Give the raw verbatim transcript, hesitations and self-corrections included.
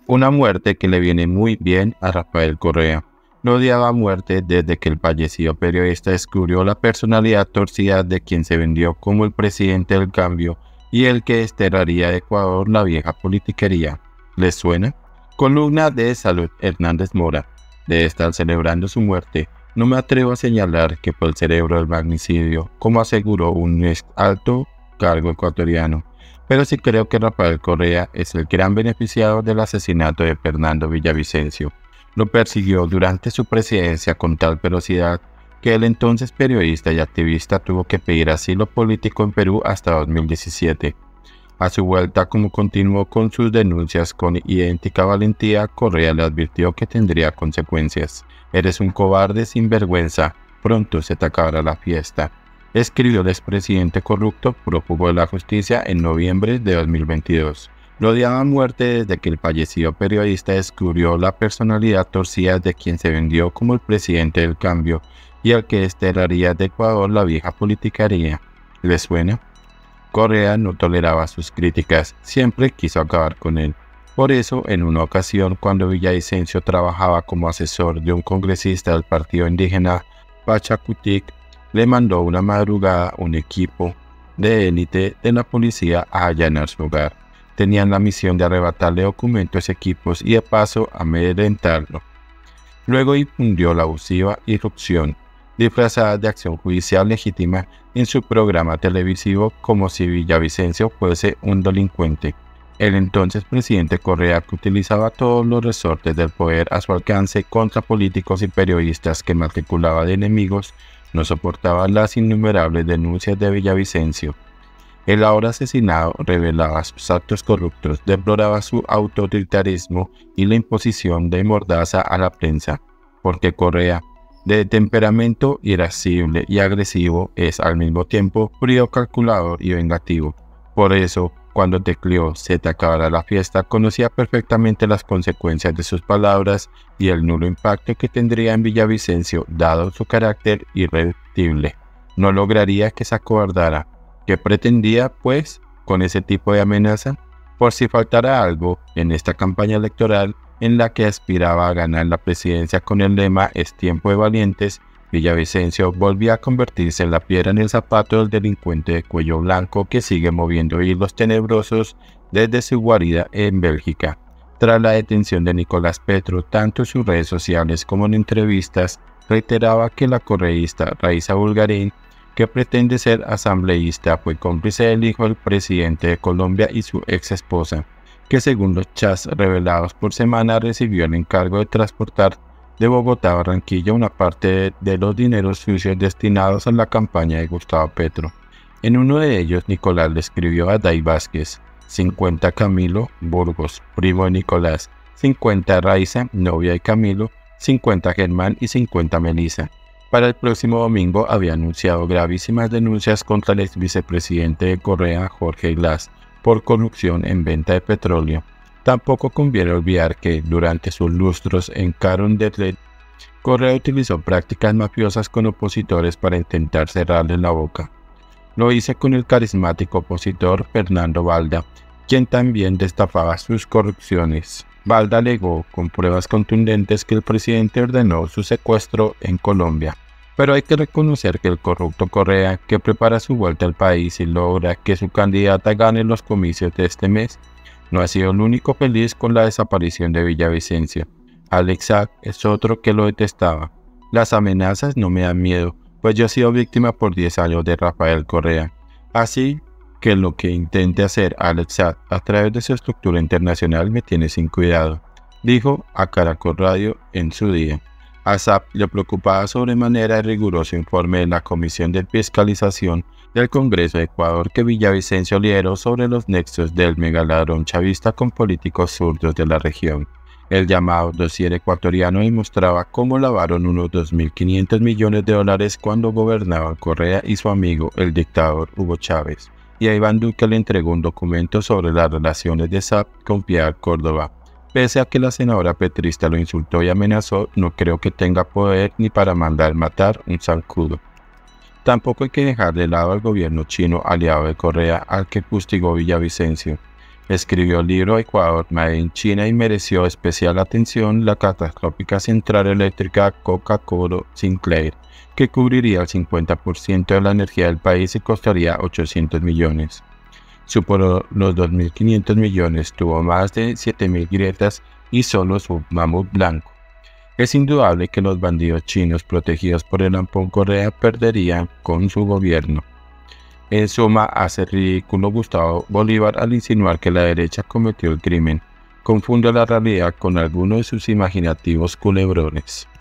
Una muerte que le viene muy bien a Rafael Correa. Lo odiaba a muerte desde que el fallecido periodista descubrió la personalidad torcida de quien se vendió como el presidente del cambio y el que desterraría de Ecuador la vieja politiquería. ¿Les suena? Columna de Salud Hernández Mora. De estar celebrando su muerte, no me atrevo a señalar que fue el cerebro del magnicidio, como aseguró un ex alto cargo ecuatoriano. Pero sí creo que Rafael Correa es el gran beneficiado del asesinato de Fernando Villavicencio. Lo persiguió durante su presidencia con tal ferocidad que el entonces periodista y activista tuvo que pedir asilo político en Perú hasta dos mil diecisiete. A su vuelta, como continuó con sus denuncias con idéntica valentía, Correa le advirtió que tendría consecuencias. «Eres un cobarde sin vergüenza, pronto se te acabará la fiesta», escribió el expresidente corrupto prófugo de la justicia en noviembre de dos mil veintidós. Lo odiaba a muerte desde que el fallecido periodista descubrió la personalidad torcida de quien se vendió como el presidente del cambio y al que desterraría de Ecuador la vieja politiquería. ¿Les suena? Correa no toleraba sus críticas, siempre quiso acabar con él. Por eso, en una ocasión, cuando Villavicencio trabajaba como asesor de un congresista del partido indígena Pachacutic, le mandó una madrugada un equipo de élite de la policía a allanar su hogar. Tenían la misión de arrebatarle documentos, equipos y de paso amedrentarlo. Luego difundió la abusiva irrupción, disfrazada de acción judicial legítima en su programa televisivo como si Villavicencio fuese un delincuente. El entonces presidente Correa, que utilizaba todos los resortes del poder a su alcance contra políticos y periodistas que matriculaba de enemigos, no soportaba las innumerables denuncias de Villavicencio. El ahora asesinado revelaba sus actos corruptos, deploraba su autoritarismo y la imposición de mordaza a la prensa, porque Correa, de temperamento irascible y agresivo, es al mismo tiempo frío, calculador y vengativo. Por eso, cuando tecleó «Se te acabará la fiesta», conocía perfectamente las consecuencias de sus palabras y el nulo impacto que tendría en Villavicencio, dado su carácter irrepetible. No lograría que se acobardara. ¿Qué pretendía, pues, con ese tipo de amenaza? Por si faltara algo, en esta campaña electoral, en la que aspiraba a ganar la presidencia con el lema «Es tiempo de valientes», Villavicencio volvía a convertirse en la piedra en el zapato del delincuente de cuello blanco que sigue moviendo hilos tenebrosos desde su guarida en Bélgica. Tras la detención de Nicolás Petro, tanto en sus redes sociales como en entrevistas, reiteraba que la correísta Raiza Bulgarín, que pretende ser asambleísta, fue cómplice del hijo del presidente de Colombia y su ex esposa, que según los chats revelados por semana recibió el encargo de transportar de Bogotá a Barranquilla una parte de, de los dineros sucios destinados a la campaña de Gustavo Petro. En uno de ellos, Nicolás le escribió a Day Vázquez: cincuenta Camilo Burgos, primo de Nicolás; cincuenta Raiza, novia de Camilo; cincuenta Germán y cincuenta Melissa. Para el próximo domingo había anunciado gravísimas denuncias contra el ex vicepresidente de Correa, Jorge Glass, por corrupción en venta de petróleo. Tampoco conviene olvidar que, durante sus lustros en Carondelet, Correa utilizó prácticas mafiosas con opositores para intentar cerrarles la boca. Lo hizo con el carismático opositor Fernando Balda, quien también destapaba sus corrupciones. Balda alegó con pruebas contundentes que el presidente ordenó su secuestro en Colombia. Pero hay que reconocer que el corrupto Correa, que prepara su vuelta al país y logra que su candidata gane los comicios de este mes, no ha sido el único feliz con la desaparición de Villavicencio. Alex Saab es otro que lo detestaba. Las amenazas no me dan miedo, pues yo he sido víctima por diez años de Rafael Correa. Así que lo que intente hacer Alex Saab a través de su estructura internacional me tiene sin cuidado, dijo a Caracol Radio en su día. A Saab le preocupaba sobremanera el riguroso informe de la Comisión de Fiscalización del Congreso de Ecuador que Villavicencio lideró sobre los nexos del megaladrón chavista con políticos zurdos de la región. El llamado dossier ecuatoriano demostraba cómo lavaron unos dos mil quinientos millones de dólares cuando gobernaban Correa y su amigo el dictador Hugo Chávez. Y a Iván Duque le entregó un documento sobre las relaciones de Saab con Piedad Córdoba. Pese a que la senadora petrista lo insultó y amenazó, no creo que tenga poder ni para mandar matar un zancudo. Tampoco hay que dejar de lado al gobierno chino aliado de Correa, al que fustigó Villavicencio. Escribió el libro Ecuador Made in China y mereció especial atención la catastrófica central eléctrica Coca-Cola Sinclair, que cubriría el cincuenta por ciento de la energía del país y costaría ochocientos millones. Superó los dos mil quinientos millones, tuvo más de siete mil grietas y solo su mamut blanco. Es indudable que los bandidos chinos protegidos por el Ampón Correa perderían con su gobierno. En suma, hace ridículo Gustavo Bolívar al insinuar que la derecha cometió el crimen. Confunde la realidad con alguno de sus imaginativos culebrones.